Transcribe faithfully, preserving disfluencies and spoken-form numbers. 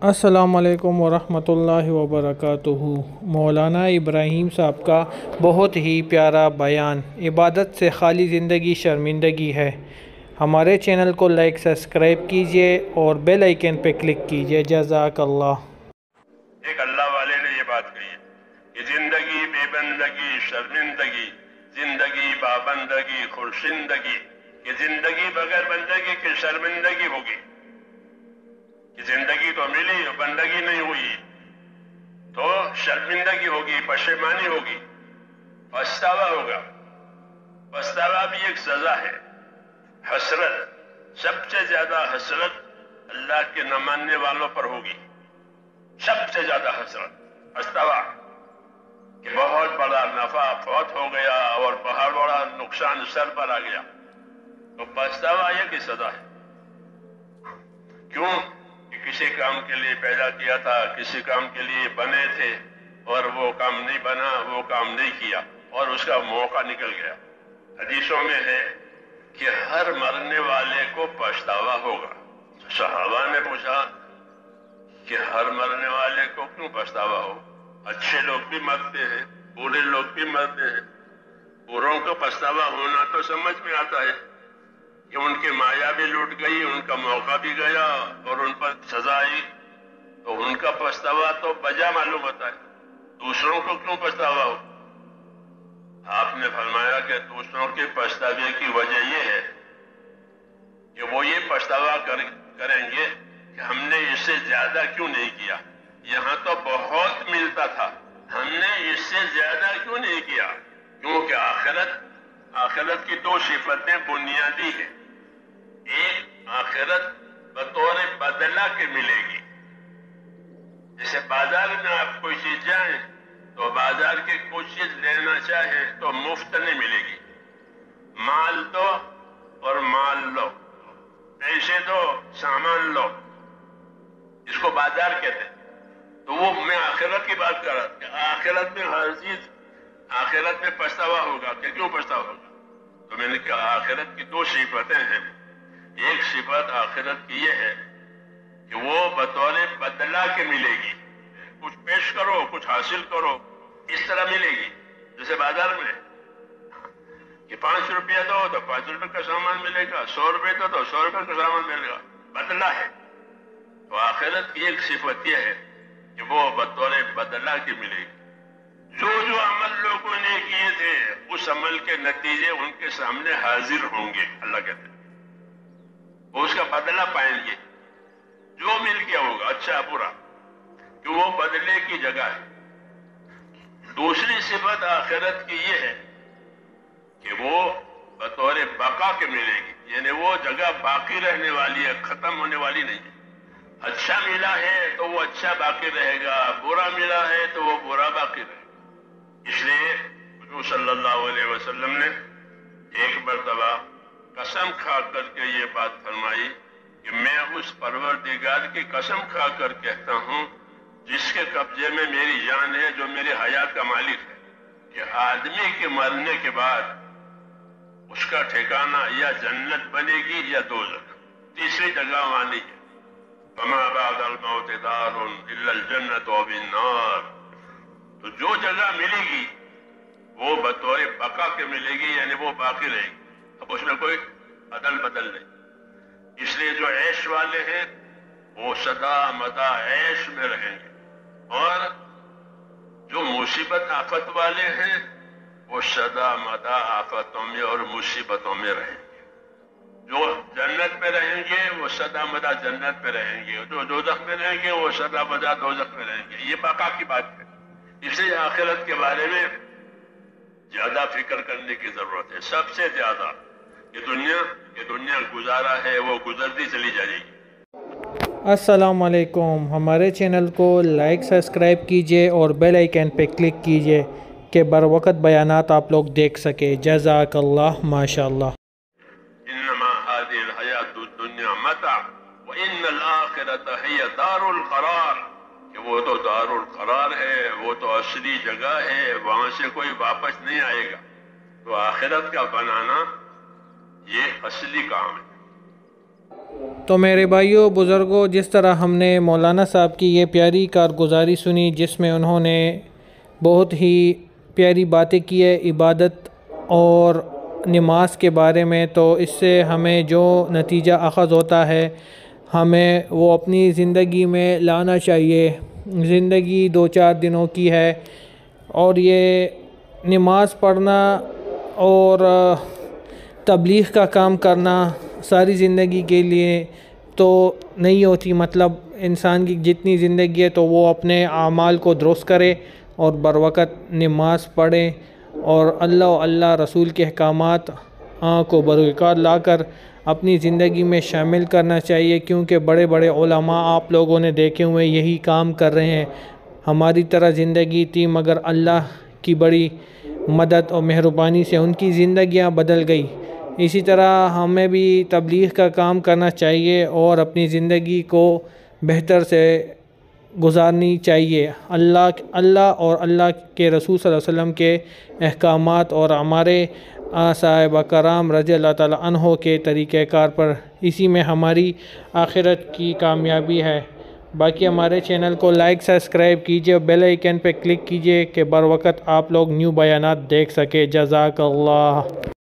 السلام علیکم ورحمۃ اللہ وبرکاتہ۔ مولانا ابراہیم صاحب کا بہت ہی پیارا بیان، عبادت سے خالی زندگی شرمندگی ہے۔ ہمارے چینل کو لائک سبسکرائب کیجئے اور بیل آئیکن پہ کلک کیجئے۔ جزاک اللہ۔ ایک اللہ والے نے یہ بات کہی ہے کہ زندگی بے بندگی شرمندگی، زندگی پابندگی خورشندگی، کہ زندگی بغیر بندگی کی شرمندگی ہوگی، کہ زندگی تو ملی بندگی نہیں ہوئی تو شرمندگی ہوگی، پشیمانی ہوگی، پچھتاوا ہوگا۔ پچھتاوا بھی ایک سزا ہے۔ حسرت، سب سے زیادہ حسرت اللہ کے نہ ماننے والوں پر ہوگی، سب سے زیادہ حسرت پچھتاوا کہ بہت بڑا نفع فوت ہو گیا اور بہت بڑا نقصان سر پر آ گیا، تو پچھتاوا یہ کی سزا ہے۔ کیوں؟ کہ کسی کام کے لیے پیدا کیا تھا، کسی کام کے لیے بنے تھے اور وہ کام نہیں بنا، وہ کام نہیں کیا اور اس کا موقع نکل گیا۔ حدیثوں میں ہے کہ ہر مرنے والے کو پچھتاوا ہوگا۔ صحابہ نے پوچھا کہ ہر مرنے والے کو کیوں پچھتاوا ہو؟ اچھے لوگ بھی مرتے ہیں، برے لوگ بھی مرتے ہیں، بروں کو پچھتاوا ہونا تو سمجھ میں آتا ہے کہ ان کی مایا بھی لوٹ گئی، ان کا موقع بھی گیا اور ان پر سزا آئی، تو ان کا پچھتاوا تو بجا معلوم ہوتا ہے۔ دوسروں کو کیوں پچھتاوا ہو؟ آپ نے فرمایا کہ دوسروں کے پچھتاوے کی وجہ یہ ہے کہ وہ یہ پچھتاوا کریں گے کہ ہم نے اس سے زیادہ کیوں نہیں کیا، یہاں تو بہت ملتا تھا، ہم نے اس سے زیادہ کیوں نہیں کیا؟ کیونکہ آخرت آخرت کی دو صفتیں بنیادی ہیں۔ ایک، آخرت بطور بدلہ کے ملے گی۔ جیسے بازار میں آپ کوئی چیز جائیں تو بازار کی کوئی چیز لینا چاہیں تو مفت نہیں ملے گی، مال دو اور مال لو، پیسے دو سامان لو، اس کو بازار کہتے ہیں۔ تو وہ میں آخرت کی بات کر رہا کہ آخرت میں ہر چیز، آخرت میں پچھتاوا ہوگا کہ کیوں پچھتاوا ہوگا؟ تو میں نے کہا آخرت کی دو صفتیں ہیں۔ ایک صفت آخرت کی یہ ہے کہ وہ بطور بدلہ کے ملے گی، کچھ پیش کرو کچھ حاصل کرو، اس طرح ملے گی۔ جیسے بازار میں کہ پانچ روپیہ دو تو پانچ روپے کا سامان ملے گا، سو روپے دو تو سو روپے کا سامان ملے گا، بدلہ ہے۔ تو آخرت کی ایک صفت یہ ہے کہ وہ بطور بدلہ کی ملے گی۔ جو جو عمل لوگوں نے کیے تھے اس عمل کے نتیجے ان کے سامنے حاضر ہوں گے، اللہ کہتے ہیں، وہ اس کا بدلہ پائیں گے، جو مل گیا ہوگا اچھا برا، کہ وہ بدلے کی جگہ ہے۔ دوسری صفت آخرت کی یہ ہے کہ وہ بطور بقا کے ملے گی، یعنی وہ جگہ باقی رہنے والی ہے، ختم ہونے والی نہیں ہے۔ اچھا ملا ہے تو وہ اچھا باقی رہے گا، برا ملا ہے تو وہ برا باقی رہے گا۔ اس لیے حضور صلی اللہ علیہ وسلم نے ایک مرتبہ قسم کھا کر کے یہ بات فرمائی کہ میں اس پروردگار کی قسم کھا کر کہتا ہوں جس کے قبضے میں میری جان ہے، جو میری حیات کا مالک ہے، کہ آدمی کے مرنے کے بعد اس کا ٹھکانہ یا جنت بنے گی یا دوزخ، تیسری جگہ وہاں نہیں ہے۔ فما بعد الموت دار الا الجنت و النار، تو جو جگہ ملے گی وہ بطور بقا کے ملے گی، یعنی وہ باقی رہے گی، اب اس میں کوئی عدل بدل نہیں۔ اس لیے جو عیش والے ہیں وہ سدا مدا عیش میں رہیں گے، اور جو مصیبت آفت والے ہیں وہ سدا مدا آفتوں میں اور مصیبتوں میں رہیں گے۔ جو جنت میں رہیں گے وہ سدا مدا جنت میں رہیں گے، جو دوزخ میں رہیں گے وہ سدا مدا دوزخ میں رہیں گے۔ یہ بقا کی بات ہے۔ اس لیے آخرت کے بارے میں زیادہ فکر کرنے کی ضرورت ہے، سب سے زیادہ۔ یہ دنیا یہ دنیا گزارا ہے، وہ گزرتی چلی جائے گی۔ السلام علیکم۔ ہمارے چینل کو لائک سبسکرائب کیجئے اور بیل آئیکن پہ کلک کیجئے کہ بر وقت بیانات آپ لوگ دیکھ سکے۔ جزاک اللہ، ماشاءاللہ۔ انما هذه الحیات الدنیا متاع وان الاخرة هي دار القرار، کہ وہ تو دار القرار ہے، وہ تو اصلی جگہ ہے، وہاں سے کوئی واپس نہیں آئے گا۔ تو آخرت کا بنانا یہ اصلی کام ہے۔ تو میرے بھائیوں بزرگوں، جس طرح ہم نے مولانا صاحب کی یہ پیاری کارگزاری سنی جس میں انہوں نے بہت ہی پیاری باتیں کی ہے عبادت اور نماز کے بارے میں، تو اس سے ہمیں جو نتیجہ اخذ ہوتا ہے ہمیں وہ اپنی زندگی میں لانا چاہیے۔ زندگی دو چار دنوں کی ہے اور یہ نماز پڑھنا اور تبلیغ کا کام کرنا ساری زندگی کے لیے تو نہیں ہوتی، مطلب انسان کی جتنی زندگی ہے تو وہ اپنے اعمال کو درست کرے اور بروقت نماز پڑھے اور اللہ و اللہ رسول کے احکامات کو بروقت لا کر اپنی زندگی میں شامل کرنا چاہیے، کیونکہ بڑے بڑے علماء آپ لوگوں نے دیکھے ہوئے یہی کام کر رہے ہیں۔ ہماری طرح زندگی تھی مگر اللہ کی بڑی مدد اور مہربانی سے ان کی زندگیاں بدل گئی۔ اسی طرح ہمیں بھی تبلیغ کا کام کرنا چاہیے اور اپنی زندگی کو بہتر سے گزارنی چاہیے۔ اللہ اللہ اور اللہ کے رسول صلی اللہ علیہ وسلم کے احکامات اور ہمارے صحابہ کرام رضی اللہ تعالیٰ عنہ کے طریقہ کار پر، اسی میں ہماری آخرت کی کامیابی ہے۔ باقی ہمارے چینل کو لائک سبسکرائب کیجئے اور بیل آئیکن پہ کلک کیجئے کہ بر وقت آپ لوگ نیو بیانات دیکھ سکے۔ جزاک اللہ۔